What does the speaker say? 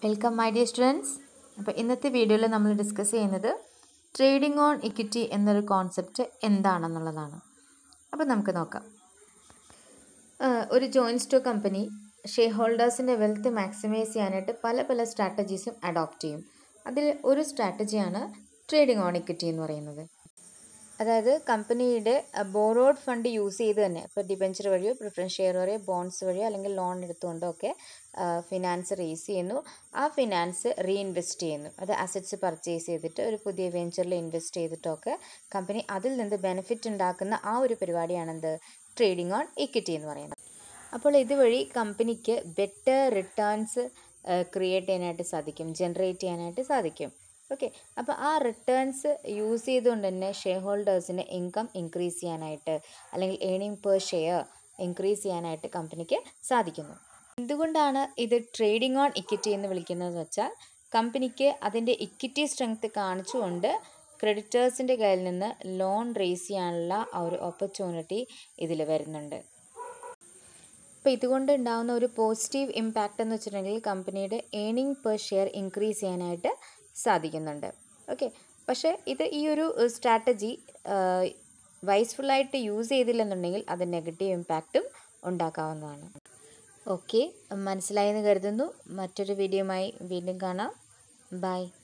Welcome my dear students. അപ്പോൾ ഇന്നത്തെ വീഡിയോയിൽ നമ്മൾ ഡിസ്കസ് ചെയ്യുന്നത് ട്രേഡിംഗ് ഓൺ ഇക്വിറ്റി എന്നൊരു കോൺസെപ്റ്റ് എന്താണെന്നുള്ളതാണ്. അപ്പോൾ നമുക്ക് നോക്കാം. ഒരു ജോയിൻറ്റ് സ്റ്റോക്ക് കമ്പനി ഷെയർ ഹോൾഡേഴ്സിൻ്റെ വെൽത്ത് മാക്സിമൈസ് ചെയ്യാനായിട്ട് പല സ്ട്രാറ്റജീസും അഡോപ്റ്റ് ചെയ്യും. അതിൽ ഒരു സ്ട്രാറ്റജിയാണ് ട്രേഡിംഗ് ഓൺ ഇക്വിറ്റി എന്ന് പറയുന്നത്. അതായത് കമ്പനിയുടെ ബോറോഡ് ഫണ്ട് യൂസ് ചെയ്ത് തന്നെ, ഇപ്പോൾ ഡിബെഞ്ചർ വഴിയോ പ്രിഫറൻസ് ഷെയർ വഴിയോ ബോണ്ട്സ് വഴിയോ അല്ലെങ്കിൽ ലോൺ എടുത്തുകൊണ്ടോ ഒക്കെ ഫിനാൻസ് റേസ് ചെയ്യുന്നു. ആ ഫിനാൻസ് റീഇൻവെസ്റ്റ് ചെയ്യുന്നു. അത് അസറ്റ്സ് പർച്ചേസ് ചെയ്തിട്ട് ഒരു പുതിയ വെഞ്ചറിൽ ഇൻവെസ്റ്റ് ചെയ്തിട്ടൊക്കെ കമ്പനി അതിൽ നിന്ന് ബെനിഫിറ്റ് ഉണ്ടാക്കുന്ന ആ ഒരു പരിപാടിയാണെന്ത് ട്രേഡിംഗ് ഓൺ ഇക്വിറ്റി എന്ന് പറയുന്നത്. അപ്പോൾ ഇതുവഴി കമ്പനിക്ക് ബെറ്റർ റിട്ടേൺസ് ക്രിയേറ്റ് ചെയ്യാനായിട്ട് സാധിക്കും, ജനറേറ്റ് ചെയ്യാനായിട്ട് സാധിക്കും. ഓക്കെ, അപ്പോൾ ആ റിട്ടേൺസ് യൂസ് ചെയ്തുകൊണ്ട് തന്നെ ഷെയർ ഹോൾഡേഴ്സിന് ഇൻകം ഇൻക്രീസ് ചെയ്യാനായിട്ട് അല്ലെങ്കിൽ ഏണിംഗ് പെർ ഷെയർ ഇൻക്രീസ് ചെയ്യാനായിട്ട് കമ്പനിക്ക് സാധിക്കുന്നു. എന്തുകൊണ്ടാണ് ഇത് ട്രേഡിംഗ് ഓൺ ഇക്വിറ്റി എന്ന് വിളിക്കുന്നതെന്ന് വെച്ചാൽ, കമ്പനിക്ക് അതിൻ്റെ ഇക്വിറ്റി സ്ട്രെങ്ത് കാണിച്ചുകൊണ്ട് ക്രെഡിറ്റേഴ്സിൻ്റെ കയ്യിൽ നിന്ന് ലോൺ റേസ് ചെയ്യാനുള്ള ആ ഒരു ഓപ്പർച്യൂണിറ്റി ഇതിൽ വരുന്നുണ്ട്. അപ്പോൾ ഇതുകൊണ്ട് ഉണ്ടാകുന്ന ഒരു പോസിറ്റീവ് ഇമ്പാക്റ്റ് എന്ന് വെച്ചിട്ടുണ്ടെങ്കിൽ കമ്പനിയുടെ ഏണിംഗ് പെർ ഷെയർ ഇൻക്രീസ് ചെയ്യാനായിട്ട് സാധിക്കുന്നുണ്ട്. ഓക്കെ, പക്ഷേ ഈ ഒരു സ്ട്രാറ്റജി വൈസ്ഫുള്ളായിട്ട് യൂസ് ചെയ്തില്ലെന്നുണ്ടെങ്കിൽ അത് നെഗറ്റീവ് ഇമ്പാക്റ്റും ഉണ്ടാക്കാവുന്നതാണ്. ഓക്കെ, മനസ്സിലായെന്ന് കരുതുന്നു. മറ്റൊരു വീഡിയോയുമായി വീണ്ടും കാണാം. ബൈ.